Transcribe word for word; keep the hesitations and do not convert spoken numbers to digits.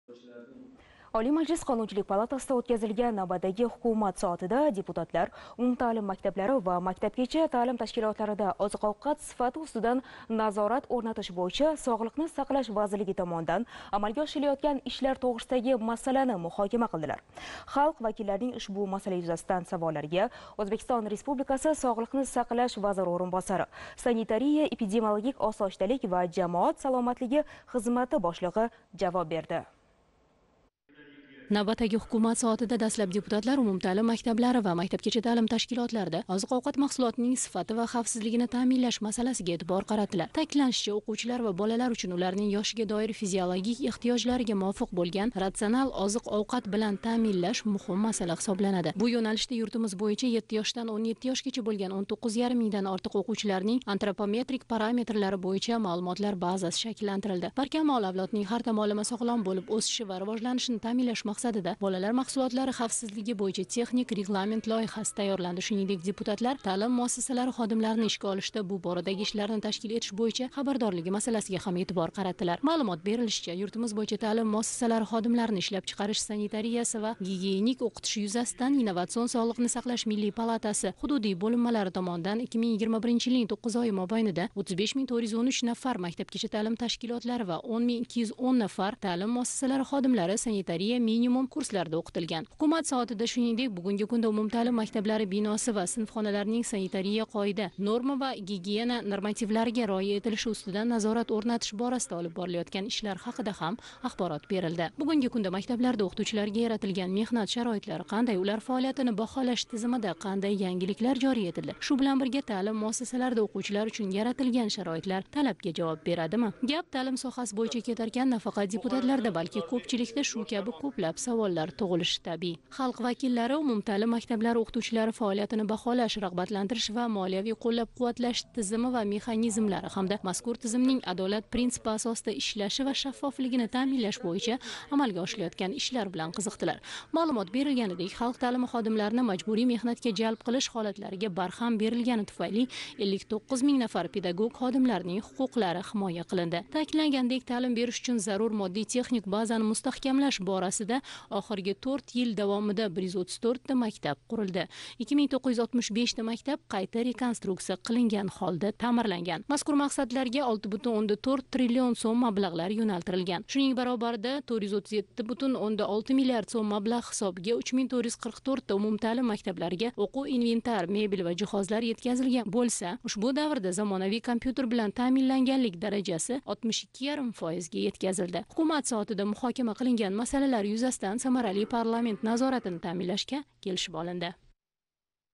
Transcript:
Oliy Majlis Qonunchilik palatasida o'tkazilgan navbatdagi hukumat soatida deputatlar umumta'lim maktablari va maktabgacha ta'lim tashkilotlarida oziq-ovqat sifati ustidan nazorat o'rnatish bo'yicha Sog'liqni saqlash vazirligi tomonidan amalga oshirilayotgan ishlar to'g'risidagi masalani muhokama qildilar. Xalq vakillarining ushbu masala yuzasidan savollariga O'zbekiston Respublikasi Sog'liqni saqlash vaziri o'rinbosari, sanitariya, epidemiologik osoyishtalik va jamoat salomatligi xizmati boshlig'i javob berdi. Navbatdagi hukumat soatida dastlab deputatlar umumta'lim maktablari va maktabgacha ta'lim tashkilotlarida oziq-ovqat mahsulotining sifati va xavfsizligini ta'minlash masalasiga e'tibor qaratdilar. Ta'kidlanishicha, o'quvchilar va bolalar uchun ularning yoshiga doir fiziologik ehtiyojlariga muvofiq bo'lgan ratsional oziq-ovqat bilan ta'minlash muhim masala hisoblanadi. Bu yo'nalishda yurtimiz bo'yicha yetti yoshdan o'n yetti yoshgacha bo'lgan o'n to'qqiz yarim mingdan ortiq o'quvchilarning antropometrik parametrlari bo'yicha ma'lumotlar bazasi shakllantirildi. Barkamol avlodning har tomonlama sog'lom bo'lib o'sishi va rivojlanishini ta'minlash maqsadida bolalar mahsulotlari xavfsizligi bo'yicha texnik reglament loyihasi tayyorlandi. Shuningdek, deputatlar ta'lim muassasalari xodimlarini ishga olishda bu boradagi ishlarni tashkil etish bo'yicha xabardorligi masalasiga ham e'tibor qaratdilar. Ma'lumot berilishicha, yurtimiz bo'yicha ta'lim muassasalari xodimlarini ishlab chiqarish, sanitariyasi va gigiyenik o'qitish yuzasidan Innovatsion sog'liqni saqlash milliy palatasi hududiy bo'linmalari tomonidan ikki ming yigirma birinchi yilning to'qqiz oyi mobaynida o'ttiz besh ming to'rt yuz o'n uch nafar maktabgacha ta'lim tashkilotlari va o'n ming ikki yuz o'n nafar ta'lim muassasalari xodimlari sanitariya minimum kurslarda o'qitilgan. Hukumat soatida shuningdek, bugungi kunda umumta'lim maktablari binosi va sinfxonalarining sanitariya qoida, norma va gigiyena normativlariga rioya etilishi ustidan nazorat o'rnatish borasida olib borilayotgan ishlar haqida ham axborot berildi. Bugungi kunda maktablarda o'qituvchilarga yaratilgan mehnat sharoitlari qanday, ular faoliyatini baholash tizimida qanday yangiliklar joriy etildi? Shu bilan birga ta'lim muassasalarida o'quvchilar uchun yaratilgan sharoitlar talabga javob beradimi? Gap ta'lim sohasi bo'yicha ketarkan, nafaqat deputatlarda, balki ko'pchilikda shu kabi ko'plab savollar tug'ilishi tabiiy. Xalq vakillari umumta'lim maktablari o'qituvchilari faoliyatini baholash, rag'batlantirish va moliyaviy qo'llab-quvvatlash tizimi va mexanizmlari hamda mazkur tizimning adolat prinsipi asosida ishlashi va shaffofligini ta'minlash bo'yicha amalga oshirilayotgan ishlar bilan qiziqdilar. Ma'lumot berilganidek, xalq ta'limi xodimlarini majburiy mehnatga jalb qilish holatlariga barham berilgani tufayli ellik to'qqiz ming nafar pedagog xodimlarning huquqlari himoya qilindi. Ta'kidlangandek, ta'lim berish uchun zarur moddiy texnik bazani mustahkamlash borasida oxirgi to'rt yil davomida bir yuz o'ttiz to'rt ta maktab qurildi. ikki ming to'qqiz yuz oltmish besh ta maktab qayta rekonstruksiya qilingan holda ta'mirlangan. Mazkur maqsadlarga olti butun o'ndan to'rt trillion so'm mablag'lar yo'naltirilgan. Shuning barobarida to'rt yuz o'ttiz yetti butun o'ndan olti milliard so'm mablag' hisobiga uch ming to'rt yuz qirq to'rt ta umumta'lim maktablariga o'quv inventar, mebel va jihozlar yetkazilgan bo'lsa, ushbu davrda zamonaviy kompyuter bilan ta'minlanganlik darajasi oltmish ikki yarim foiz ga yetkazildi. Hukumat soatida muhokama qilingan masalalar yuzasidan samarali parlament nazoratini ta'minlashga kelishib olindi.